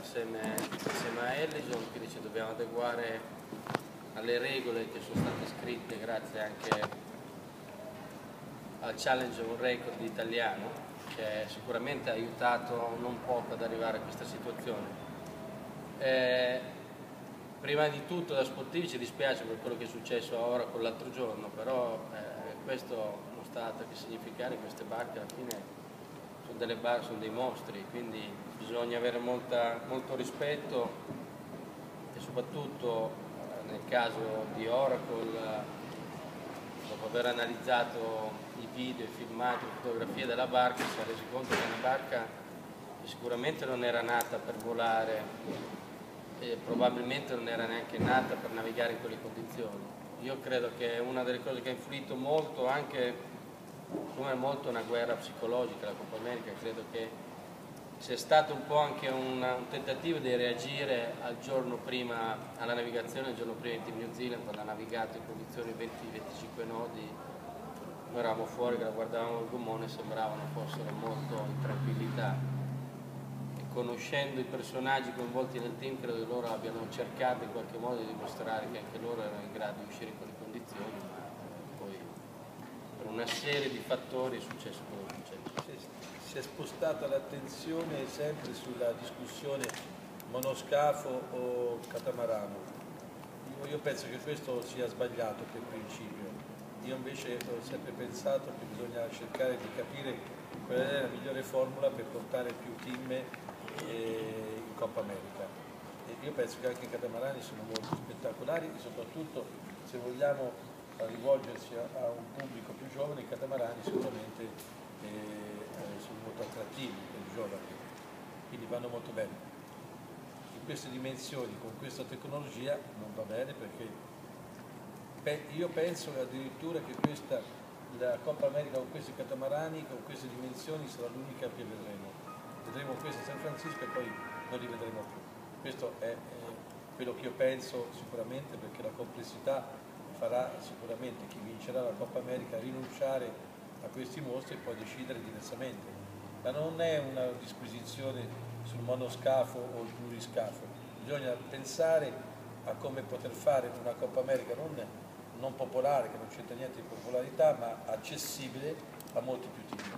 insieme a Ellison, quindi ci dobbiamo adeguare alle regole che sono state scritte grazie anche al Challenge World Record italiano, che sicuramente ha aiutato non poco ad arrivare a questa situazione. Prima di tutto da sportivi ci dispiace per quello che è successo ora con l'altro giorno, però questo non sta altro che significare che queste barche alla fine sono delle barche, sono dei mostri, quindi bisogna avere molto rispetto e soprattutto nel caso di Oracle, dopo aver analizzato i video, i filmati, le fotografie della barca, si è resi conto che è una barca che sicuramente non era nata per volare e probabilmente non era neanche nata per navigare in quelle condizioni. Io credo che una delle cose che ha influito molto anche, come molto, una guerra psicologica, la Coppa America, credo che sia stato un po' anche un tentativo di reagire al giorno prima alla navigazione, il giorno prima in Team New Zealand, quando ha navigato in condizioni 20-25 nodi, noi eravamo fuori che la guardavamo il gommone e sembravano fossero molto in tranquillità. E conoscendo i personaggi coinvolti nel team, credo che loro abbiano cercato in qualche modo di dimostrare che anche loro erano in grado di uscire in quelle condizioni, ma poi per una serie di fattori è successo quello che è successo. Si è spostata l'attenzione sempre sulla discussione monoscafo o catamarano. Io penso che questo sia sbagliato per principio. Io invece ho sempre pensato che bisogna cercare di capire qual è la migliore formula per portare più team in Coppa America. E io penso che anche i catamarani sono molto spettacolari e soprattutto se vogliamo rivolgersi a un pubblico più giovane, i catamarani sicuramente sono molto attrattivi per i giovani, quindi vanno molto bene. In queste dimensioni, con questa tecnologia, non va bene perché io penso addirittura che la Coppa America con questi catamarani, con queste dimensioni, sarà l'unica che vedremo. Vedremo questi a San Francisco e poi non li vedremo più. Questo è quello che io penso sicuramente, perché la complessità farà sicuramente chi vincerà la Coppa America rinunciare a questi mostri e poi decidere diversamente. Ma non è una disquisizione sul monoscafo o il pluriscafo, bisogna pensare a come poter fare una Coppa America non popolare, che non c'entra niente di popolarità, ma accessibile a molti più team.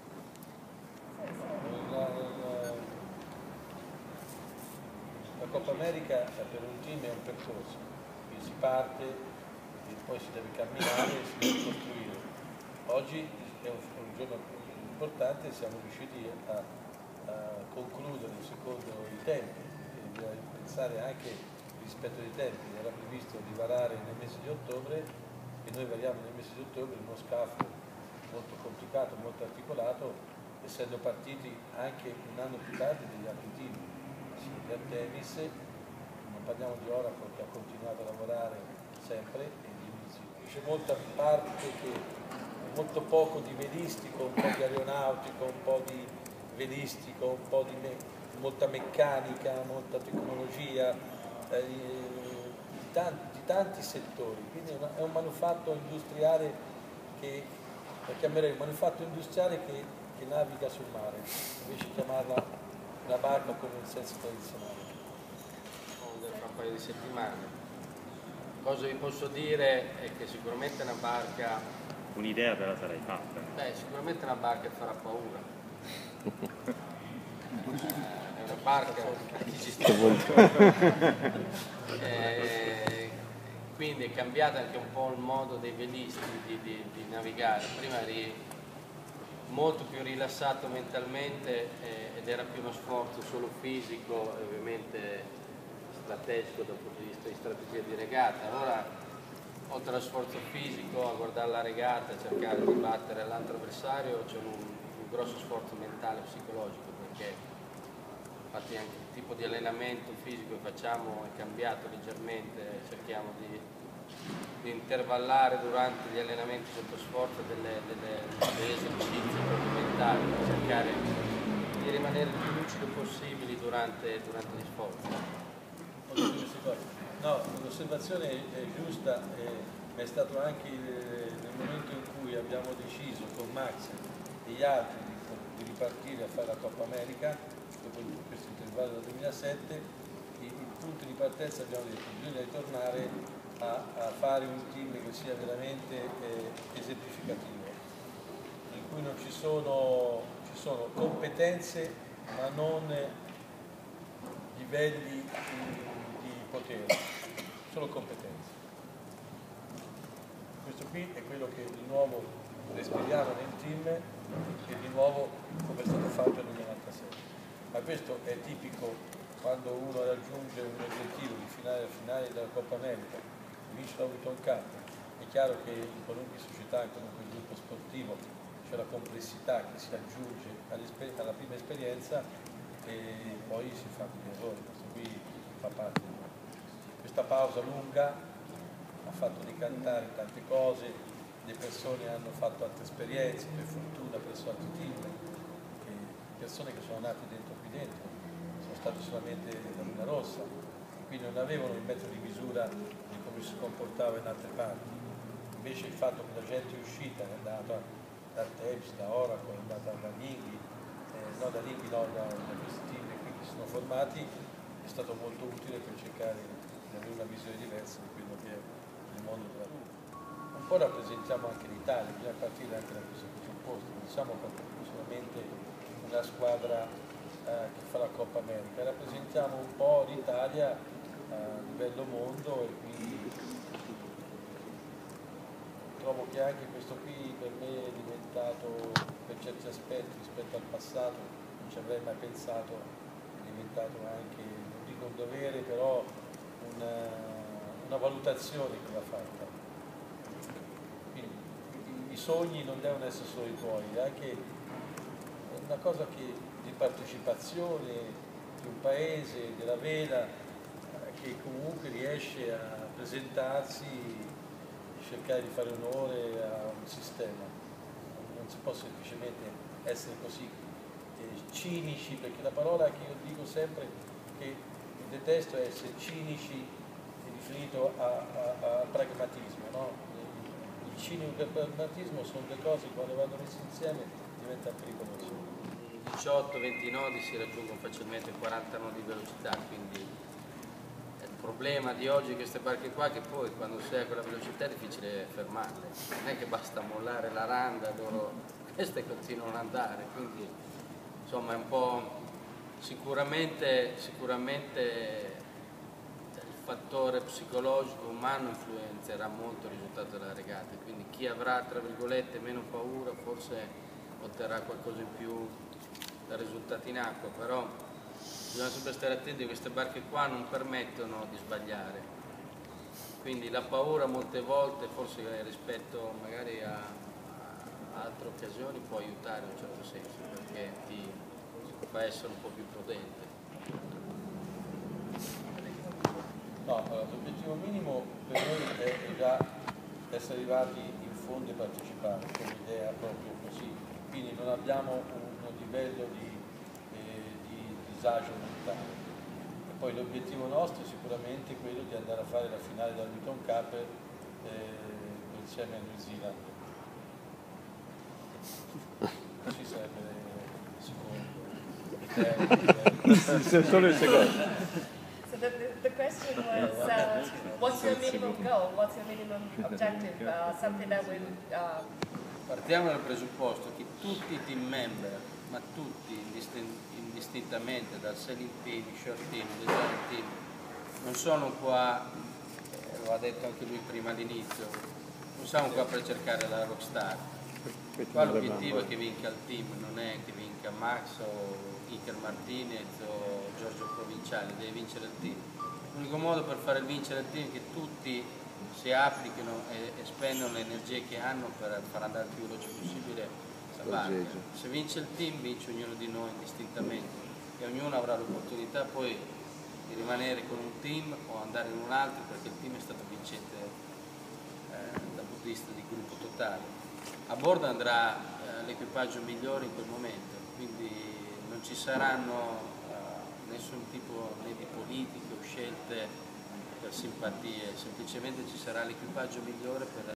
La Coppa America per un team è un percorso, quindi si parte e poi si deve camminare e si deve costruire. Oggi è un giorno importante, siamo riusciti a concludere secondo i tempi, e bisogna pensare anche rispetto ai tempi. Era previsto di varare nel mese di ottobre e noi variamo nel mese di ottobre in uno scafo molto complicato, molto articolato, essendo partiti anche un anno più tardi degli altri team. Sì, Artemis, non parliamo di Oracle che ha continuato a lavorare sempre e c'è molta parte molto poco di velistico, un po' di aeronautico, un po' di velistico, un po' di molta meccanica, molta tecnologia, di tanti settori. Quindi è un manufatto industriale che la chiamerei un manufatto industriale che naviga sul mare, invece di chiamarla una barca come in senso tradizionale. Tra un paio di settimane. Cosa vi posso dire è che sicuramente è una barca. Un'idea te la sarai fatta. Sicuramente è una barca che farà paura. È una barca che ci sta quindi è cambiato anche un po' il modo dei velisti di navigare. Prima eri molto più rilassato mentalmente ed era più uno sforzo solo fisico e ovviamente strategico dal punto di vista di strategia di regata. Ora, oltre allo sforzo fisico, a guardare la regata, a cercare di battere l'altro avversario, c'è un grosso sforzo mentale e psicologico, perché infatti anche il tipo di allenamento fisico che facciamo è cambiato leggermente, cerchiamo di intervallare durante gli allenamenti sotto sforzo degli esercizi proprio mentali, per cercare di rimanere il più lucido possibile durante gli sforzi. No, l'osservazione è giusta, ma è stato anche nel momento in cui abbiamo deciso con Max e gli altri di ripartire a fare la Coppa America, dopo questo intervallo del 2007, il punto di partenza abbiamo detto che bisogna ritornare a fare un team che sia veramente esemplificativo, in cui non ci sono competenze ma non livelli di potere, solo competenze. Questo qui è quello che di nuovo respiriamo nel team e di nuovo come è stato fatto nel 97. Ma questo è tipico quando uno raggiunge un obiettivo di finale della Coppa America, vince la Wheaton Cup. È chiaro che in qualunque società, in qualunque gruppo sportivo c'è la complessità che si aggiunge alla prima esperienza e poi si fa degli errori. Questo qui fa parte di questa pausa lunga, ha fatto decantare tante cose, le persone hanno fatto altre esperienze, per fortuna presso altri team, persone che sono nate qui dentro, sono state solamente la Luna Rossa, quindi non avevano il metro di misura di come si comportava in altre parti. Invece il fatto che la gente è uscita, è andata da Tebs, da Oracle, è andata da Linghi, da questi team qui che si sono formati, è stato molto utile per cercare di avere una visione diversa di quello che è il mondo della Luna. Un po' rappresentiamo anche l'Italia, bisogna partire anche da questo presupposto, non siamo solamente una squadra che fa la Coppa America, rappresentiamo un po' l'Italia a livello mondo e quindi trovo che anche questo qui per me è diventato, per certi aspetti rispetto al passato, non ci avrei mai pensato, è diventato anche, non dico un dovere, però una valutazione che va fatta. Quindi i sogni non devono essere solo i tuoi, è anche una cosa di partecipazione di un paese, della Vela, che comunque riesce a presentarsi, cercare di fare onore a un sistema. Non si può semplicemente essere così cinici, perché la parola che io dico sempre che detesto è essere cinici riferito a pragmatismo, no? Il cinico e il pragmatismo sono due cose che quando vanno messe insieme diventano pericolose. 18-20 nodi si raggiungono facilmente 40 nodi di velocità, quindi il problema di oggi queste barche qua è che poi quando si è a quella velocità è difficile fermarle, non è che basta mollare la randa, queste continuano ad andare, quindi insomma è un po' sicuramente il fattore psicologico umano influenzerà molto il risultato della regata, quindi chi avrà tra virgolette meno paura forse otterrà qualcosa in più dal risultato in acqua, però bisogna sempre stare attenti che queste barche qua non permettono di sbagliare, quindi la paura molte volte forse rispetto magari a altre occasioni può aiutare in un certo senso perché ti fa essere un po' più prudente. No, l'obiettivo minimo per noi è già essere arrivati in fondo e partecipare, come idea proprio così, quindi non abbiamo un livello di disagio mentale. E poi l'obiettivo nostro è sicuramente quello di andare a fare la finale della Wheaton Cup insieme a New Zealand. Così sarebbe Solo il secondo. So the question was, what's your minimum goal? What's your minimum objective? Something that will... Partiamo dal presupposto che tutti i team member, ma tutti indistintamente, dal sailing team, short team, design team, non sono qua, lo ha detto anche lui prima all'inizio, non siamo qua per cercare la rockstar. Qua l'obiettivo è che vinca il team, non è che vinca Max o Iker Martinez o Giorgio Provinciali, deve vincere il team. L'unico modo per fare vincere il team è che tutti si applichino e spendano le energie che hanno per far andare il più veloce possibile la barca. Se vince il team, vince ognuno di noi indistintamente e ognuno avrà l'opportunità poi di rimanere con un team o andare in un altro perché il team è stato vincente dal punto di vista di gruppo totale. A bordo andrà l'equipaggio migliore in quel momento, quindi non ci saranno nessun tipo né di politiche o scelte per simpatie, semplicemente ci sarà l'equipaggio migliore per